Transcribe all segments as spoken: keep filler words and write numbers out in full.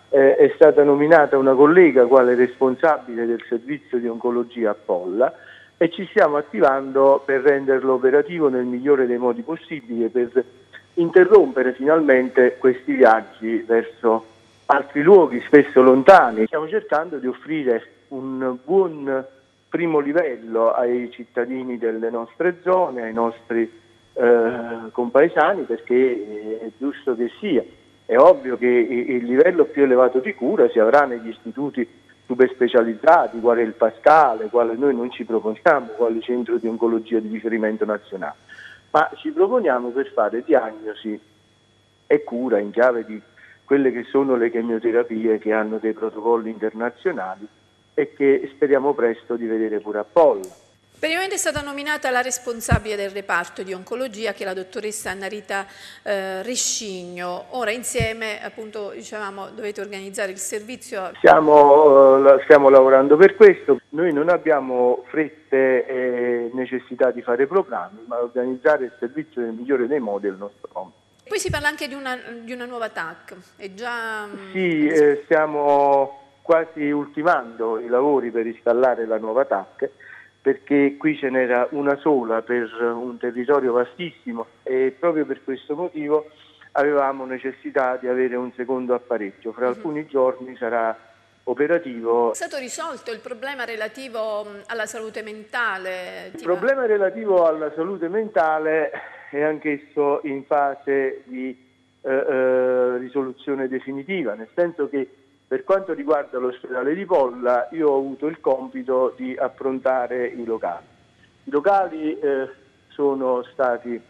eh, è stata nominata una collega quale responsabile del servizio di oncologia a Polla e ci stiamo attivando per renderlo operativo nel migliore dei modi possibili, per interrompere finalmente questi viaggi verso altri luoghi, spesso lontani. Stiamo cercando di offrire un buon primo livello ai cittadini delle nostre zone, ai nostri eh, compaesani, perché è giusto che sia. È ovvio che il livello più elevato di cura si avrà negli istituti super specializzati, quale il Pascale, quale noi non ci proponiamo, quale centro di oncologia di riferimento nazionale, ma ci proponiamo per fare diagnosi e cura in chiave di quelle che sono le chemioterapie che hanno dei protocolli internazionali e che speriamo presto di vedere pure a Polla. Per il momento è stata nominata la responsabile del reparto di oncologia, che è la dottoressa Anna Rita eh, Rescigno. Ora insieme, appunto, dicevamo, dovete organizzare il servizio. Stiamo, uh, stiamo lavorando per questo. Noi non abbiamo frette e necessità di fare programmi, ma organizzare il servizio nel migliore dei modi è il nostro compito. Poi si parla anche di una, di una nuova T A C. È già... Sì, eh, stiamo quasi ultimando i lavori per installare la nuova T A C, perché qui ce n'era una sola per un territorio vastissimo e proprio per questo motivo avevamo necessità di avere un secondo apparecchio. Fra alcuni giorni sarà operativo. È stato risolto il problema relativo alla salute mentale? Il problema relativo alla salute mentale è anch'esso in fase di eh, eh, risoluzione definitiva, nel senso che per quanto riguarda l'ospedale di Polla io ho avuto il compito di approntare i locali. I locali eh, sono stati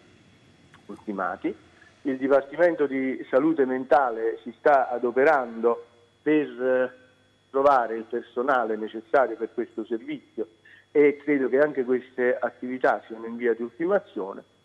ultimati, il Dipartimento di Salute Mentale si sta adoperando per eh, trovare il personale necessario per questo servizio e credo che anche queste attività siano in via di ultimazione.